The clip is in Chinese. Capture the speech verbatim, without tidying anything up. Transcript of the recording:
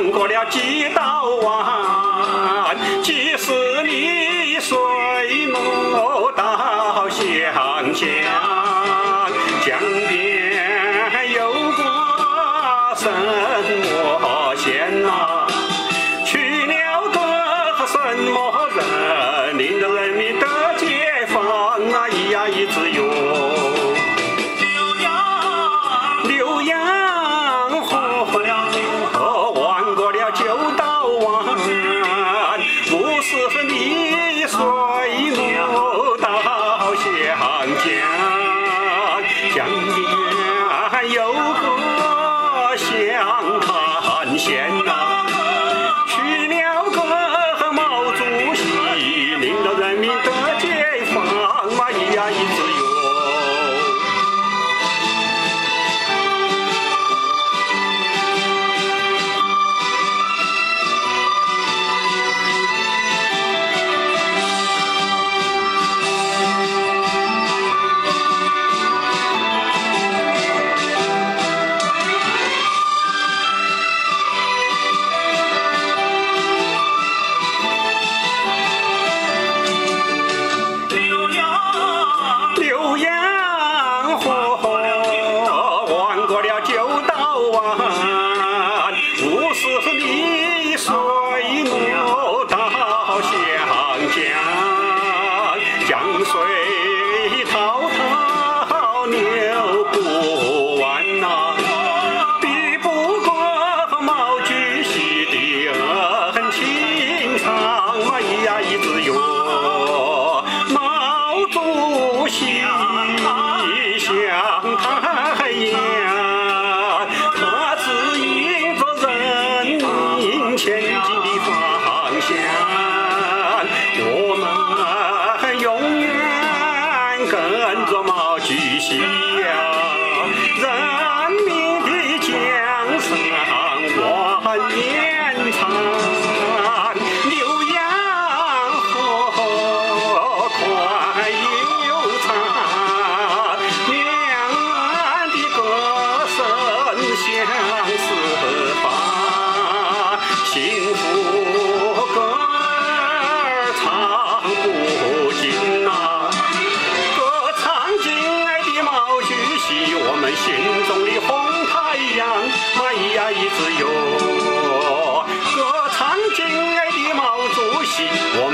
弯过了几道弯，几十里水路到湘江，江边有个什么县呐？去了个什么人，令得人民得解放啊！咿呀咿子哟。 浏阳河弯过了九道弯，五十里水路到湘江，江边有个湘潭县呐，去了个毛主席，令到人民得解放嘛，咿呀咿子哟。 水滔滔流不完呐，比不过毛主席的恩情长嘛，咿呀咿子哟。毛主席像太阳，他指引着人民前进的方向，我们永远。 跟着毛主席呀，人民的江山万年长，浏阳河宽又长，两岸的歌声响四方，幸福歌儿唱不尽呐。 我们心中的红太阳，嘛咿呀咿子哟，歌唱敬爱的毛主席。